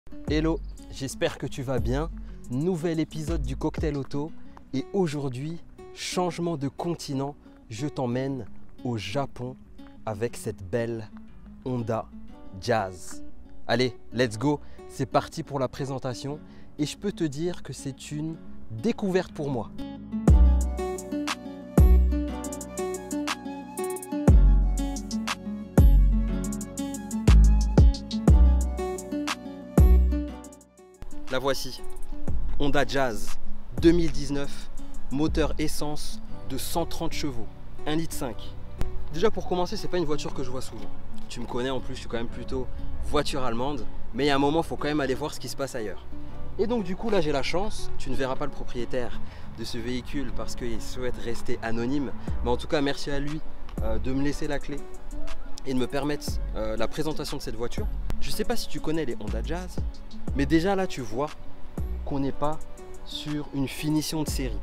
Hello, j'espère que tu vas bien. Nouvel épisode du Cocktail Auto et aujourd'hui, changement de continent, je t'emmène au Japon avec cette belle Honda Jazz. Allez, let's go, c'est parti pour la présentation et je peux te dire que c'est une découverte pour moi. La voici, Honda Jazz 2019, moteur essence de 130 chevaux, 1,5 litre. Déjà pour commencer, c'est pas une voiture que je vois souvent. Tu me connais en plus, je suis quand même plutôt voiture allemande, mais il y a un moment, il faut quand même aller voir ce qui se passe ailleurs. Et donc du coup là j'ai la chance, tu ne verras pas le propriétaire de ce véhicule parce qu'il souhaite rester anonyme, mais en tout cas merci à lui de me laisser la clé et de me permettre la présentation de cette voiture. Je ne sais pas si tu connais les Honda Jazz, mais déjà là tu vois qu'on n'est pas sur une finition de série.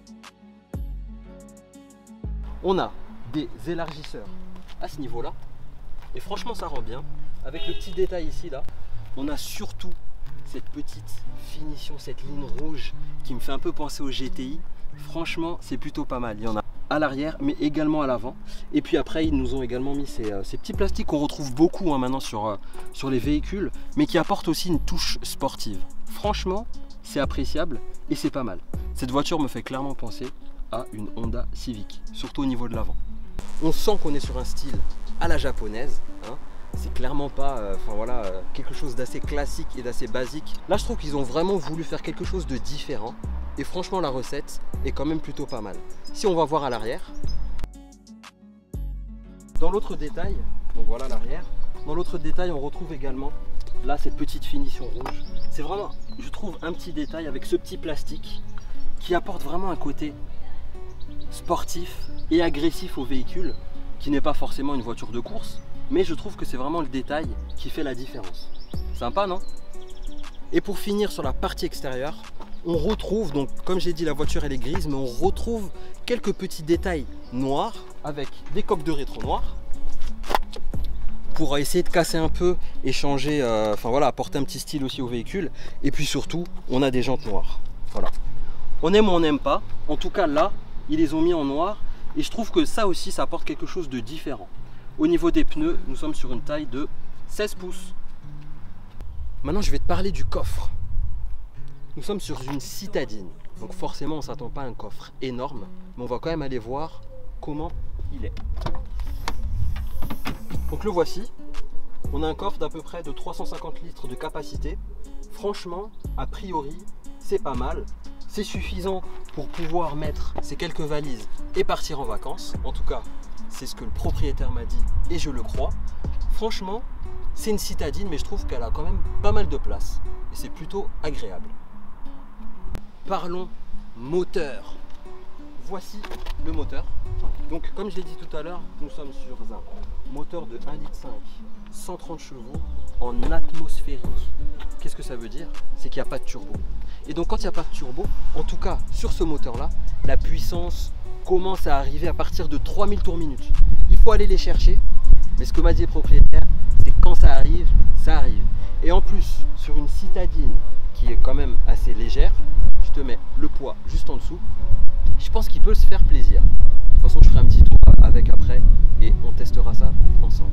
On a des élargisseurs à ce niveau là et franchement ça rend bien. Avec le petit détail ici là, on a surtout cette petite finition, cette ligne rouge qui me fait un peu penser au GTI. Franchement c'est plutôt pas mal. Il y en a à l'arrière mais également à l'avant, et puis après ils nous ont également mis ces petits plastiques qu'on retrouve beaucoup maintenant sur les véhicules, mais qui apportent aussi une touche sportive. Franchement c'est appréciable et c'est pas mal. Cette voiture me fait clairement penser à une Honda Civic, surtout au niveau de l'avant. On sent qu'on est sur un style à la japonaise, hein. C'est clairement pas quelque chose d'assez classique et d'assez basique. Là je trouve qu'ils ont vraiment voulu faire quelque chose de différent. Et franchement la recette est quand même plutôt pas mal. Si on va voir à l'arrière, dans l'autre détail, donc voilà l'arrière, dans l'autre détail on retrouve également là cette petite finition rouge. C'est vraiment, je trouve, un petit détail avec ce petit plastique qui apporte vraiment un côté sportif et agressif au véhicule, qui n'est pas forcément une voiture de course, mais je trouve que c'est vraiment le détail qui fait la différence. Sympa, non? Et pour finir sur la partie extérieure, on retrouve, donc comme j'ai dit la voiture elle est grise, mais on retrouve quelques petits détails noirs avec des coques de rétro noires pour essayer de casser un peu et changer, apporter un petit style aussi au véhicule. Et puis surtout on a des jantes noires. Voilà. On aime ou on n'aime pas, en tout cas là ils les ont mis en noir et je trouve que ça aussi ça apporte quelque chose de différent. Au niveau des pneus, nous sommes sur une taille de 16 pouces. Maintenant je vais te parler du coffre. Nous sommes sur une citadine, donc forcément on ne s'attend pas à un coffre énorme, mais on va quand même aller voir comment il est. Donc le voici, on a un coffre d'à peu près de 350 litres de capacité. Franchement, a priori, c'est pas mal. C'est suffisant pour pouvoir mettre ces quelques valises et partir en vacances. En tout cas, c'est ce que le propriétaire m'a dit et je le crois. Franchement, c'est une citadine, mais je trouve qu'elle a quand même pas mal de place et c'est plutôt agréable. Parlons moteur. Voici le moteur. Donc comme je l'ai dit tout à l'heure, nous sommes sur un moteur de 1,5 litre, 130 chevaux en atmosphérique. Qu'est-ce que ça veut dire? C'est qu'il n'y a pas de turbo. Et donc quand il n'y a pas de turbo, en tout cas sur ce moteur là, la puissance commence à arriver à partir de 3000 tours minute. Il faut aller les chercher, mais ce que m'a dit le propriétaire, c'est que quand ça arrive, ça arrive. Et en plus, sur une citadine qui est quand même assez légère, je te mets le poids juste en dessous, je pense qu'il peut se faire plaisir. De toute façon je ferai un petit tour avec après et on testera ça ensemble.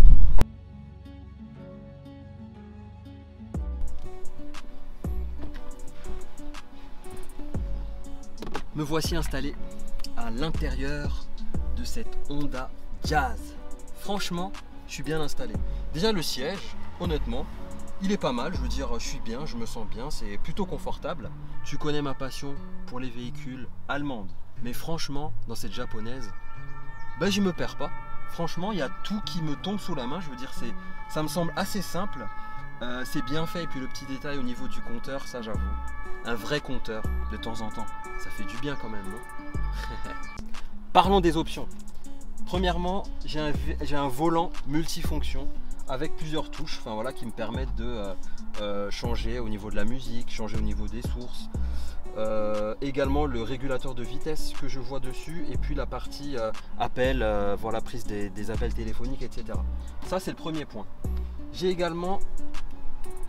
Me voici installé à l'intérieur de cette Honda Jazz. Franchement je suis bien installé. Déjà le siège, honnêtement, il est pas mal, je veux dire, je suis bien, je me sens bien, c'est plutôt confortable. Tu connais ma passion pour les véhicules allemandes, mais franchement, dans cette japonaise, je me perds pas. Franchement, il y a tout qui me tombe sous la main, je veux dire, ça me semble assez simple, c'est bien fait, et puis le petit détail au niveau du compteur, ça j'avoue, un vrai compteur de temps en temps, ça fait du bien quand même, non? Parlons des options. Premièrement, j'ai un volant multifonction avec plusieurs touches qui me permettent de changer au niveau de la musique, changer au niveau des sources. Également le régulateur de vitesse que je vois dessus et puis la partie appel, voilà, prise des appels téléphoniques, etc. Ça c'est le premier point. J'ai également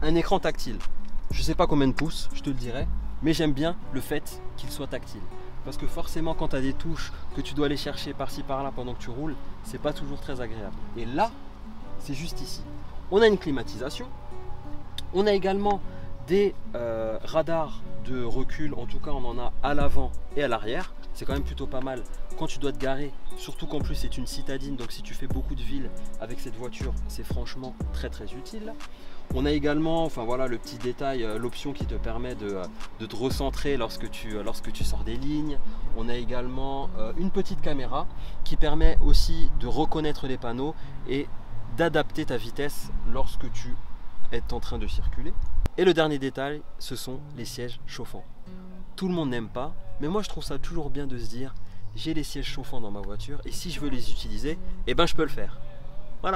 un écran tactile. Je ne sais pas combien de pouces, je te le dirai, mais j'aime bien le fait qu'il soit tactile. Parce que forcément, quand tu as des touches que tu dois aller chercher par-ci par-là pendant que tu roules, c'est pas toujours très agréable. Et là, c'est juste ici. On a une climatisation. On a également des radars de recul. En tout cas, on en a à l'avant et à l'arrière. C'est quand même plutôt pas mal quand tu dois te garer. Surtout qu'en plus, c'est une citadine. Donc, si tu fais beaucoup de villes avec cette voiture, c'est franchement très très utile. On a également, enfin voilà, le petit détail, l'option qui te permet de te recentrer lorsque tu sors des lignes. On a également une petite caméra qui permet aussi de reconnaître les panneaux et d'adapter ta vitesse lorsque tu es en train de circuler. Et le dernier détail, ce sont les sièges chauffants. Tout le monde n'aime pas, mais moi je trouve ça toujours bien de se dire j'ai les sièges chauffants dans ma voiture et si je veux les utiliser, eh ben je peux le faire. Voilà.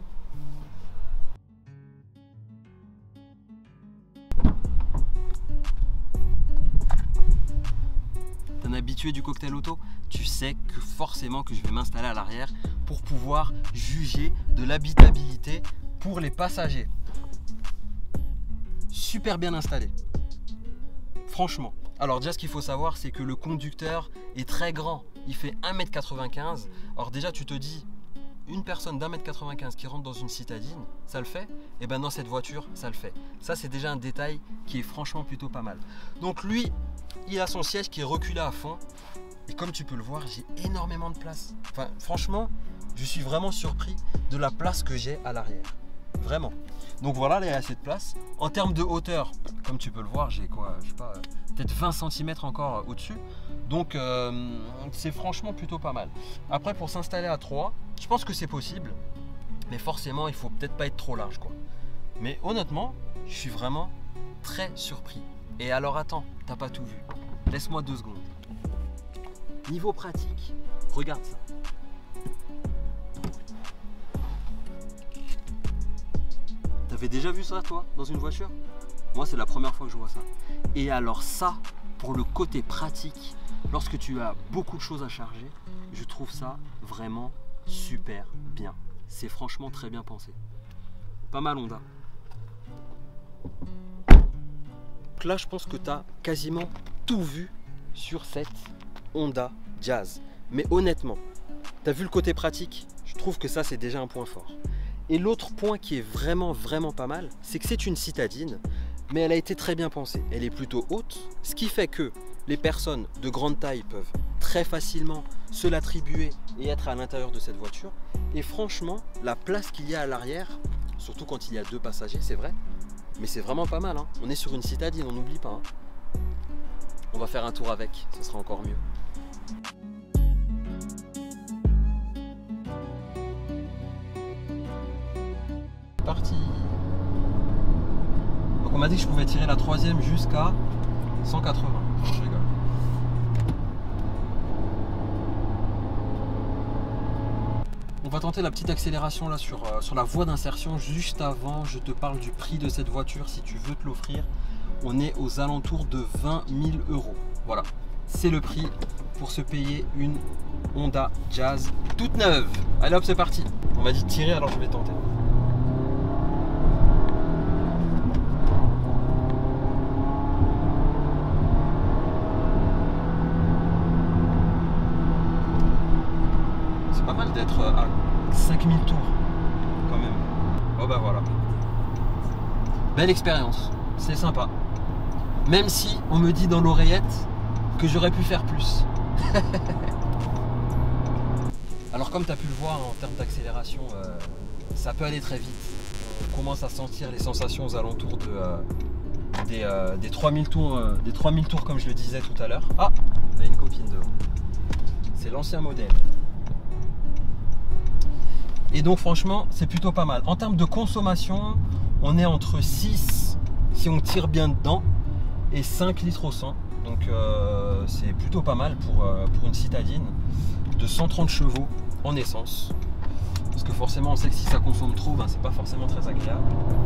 Un habitué du cocktail auto, tu sais que forcément que je vais m'installer à l'arrière pour pouvoir juger de l'habitabilité pour les passagers. Super bien installé, franchement. Alors déjà ce qu'il faut savoir, c'est que le conducteur est très grand, il fait 1,95 m. Alors déjà tu te dis, une personne d'1,95 m qui rentre dans une citadine, ça le fait? Et bien dans cette voiture, ça le fait. Ça c'est déjà un détail qui est franchement plutôt pas mal. Donc lui, il a son siège qui est reculé à fond. Et comme tu peux le voir, j'ai énormément de place. Enfin, franchement, je suis vraiment surpris de la place que j'ai à l'arrière. Vraiment. Donc voilà, là, il y a assez de place. En termes de hauteur, comme tu peux le voir, j'ai quoi, je sais pas, peut-être 20 cm encore au-dessus. Donc c'est franchement plutôt pas mal. Après, pour s'installer à 3, je pense que c'est possible. Mais forcément, il faut peut-être pas être trop large, quoi. Mais honnêtement, je suis vraiment très surpris. Et alors attends, t'as pas tout vu. Laisse-moi 2 secondes. Niveau pratique, regarde ça. T'avais déjà vu ça toi, dans une voiture? Moi c'est la première fois que je vois ça. Et alors ça, pour le côté pratique, lorsque tu as beaucoup de choses à charger, je trouve ça vraiment super bien. C'est franchement très bien pensé. Pas mal Honda. Donc là je pense que tu as quasiment tout vu sur cette Honda Jazz. Mais honnêtement, tu as vu le côté pratique? Je trouve que ça c'est déjà un point fort. Et l'autre point qui est vraiment pas mal, c'est que c'est une citadine, mais elle a été très bien pensée. Elle est plutôt haute, ce qui fait que les personnes de grande taille peuvent très facilement se l'attribuer et être à l'intérieur de cette voiture. Et franchement, la place qu'il y a à l'arrière, surtout quand il y a 2 passagers, c'est vrai, mais c'est vraiment pas mal, hein. On est sur une citadine, on n'oublie pas, hein. On va faire un tour avec, ce sera encore mieux. Parti. Donc on m'a dit que je pouvais tirer la 3e jusqu'à 180. Je rigole. On va tenter la petite accélération là sur la voie d'insertion. Juste avant, je te parle du prix de cette voiture si tu veux te l'offrir. On est aux alentours de 20 000 €. Voilà, c'est le prix pour se payer une Honda Jazz toute neuve. Allez hop, c'est parti. On m'a dit de tirer, alors je vais tenter. C'est pas mal d'être à 5000 tours quand même. Oh bah voilà. Belle expérience, c'est sympa. Même si on me dit dans l'oreillette que j'aurais pu faire plus. Alors comme tu as pu le voir en termes d'accélération, ça peut aller très vite. On commence à sentir les sensations aux alentours des 3000 tours, comme je le disais tout à l'heure. Ah, il y a une copine devant. C'est l'ancien modèle. Et donc franchement, c'est plutôt pas mal. En termes de consommation, on est entre 6, si on tire bien dedans, et 5 litres au 100. Donc c'est plutôt pas mal pour une citadine de 130 chevaux en essence. Parce que forcément, on sait que si ça consomme trop, ben, c'est pas forcément très agréable.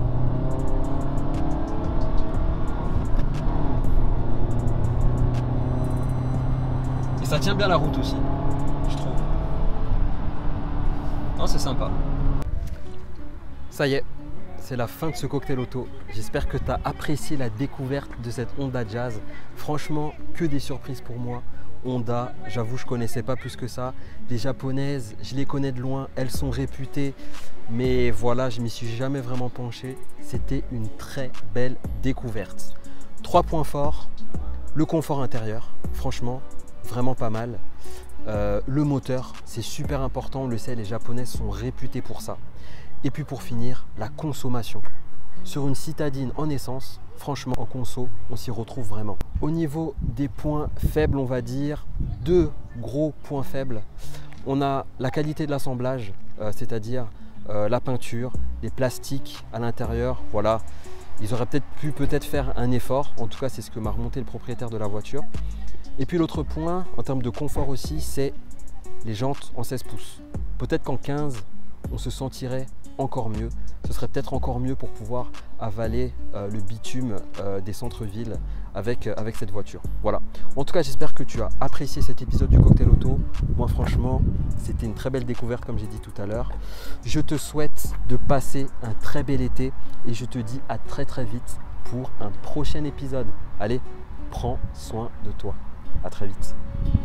Et ça tient bien la route aussi, je trouve. Non, c'est sympa. Ça y est, c'est la fin de ce cocktail auto. J'espère que tu as apprécié la découverte de cette Honda Jazz. Franchement, que des surprises pour moi. Honda, j'avoue, je ne connaissais pas plus que ça. Les japonaises, je les connais de loin, elles sont réputées. Mais voilà, je m'y suis jamais vraiment penché. C'était une très belle découverte. 3 points forts, le confort intérieur, franchement, vraiment pas mal. Le moteur, c'est super important, on le sait, les japonaises sont réputées pour ça. Et puis pour finir, la consommation. Sur une citadine en essence, franchement en conso, on s'y retrouve vraiment. Au niveau des points faibles, on va dire, 2 gros points faibles. On a la qualité de l'assemblage, c'est-à-dire la peinture, les plastiques à l'intérieur, voilà. Ils auraient peut-être pu faire un effort, en tout cas c'est ce que m'a remonté le propriétaire de la voiture. Et puis l'autre point, en termes de confort aussi, c'est les jantes en 16 pouces. Peut-être qu'en 15, on se sentirait encore mieux. Ce serait peut-être encore mieux pour pouvoir avaler le bitume des centres-villes avec cette voiture. Voilà. En tout cas, j'espère que tu as apprécié cet épisode du Cocktail Auto. Moi, franchement, c'était une très belle découverte, comme j'ai dit tout à l'heure. Je te souhaite de passer un très bel été et je te dis à très très vite pour un prochain épisode. Allez, prends soin de toi. À très vite.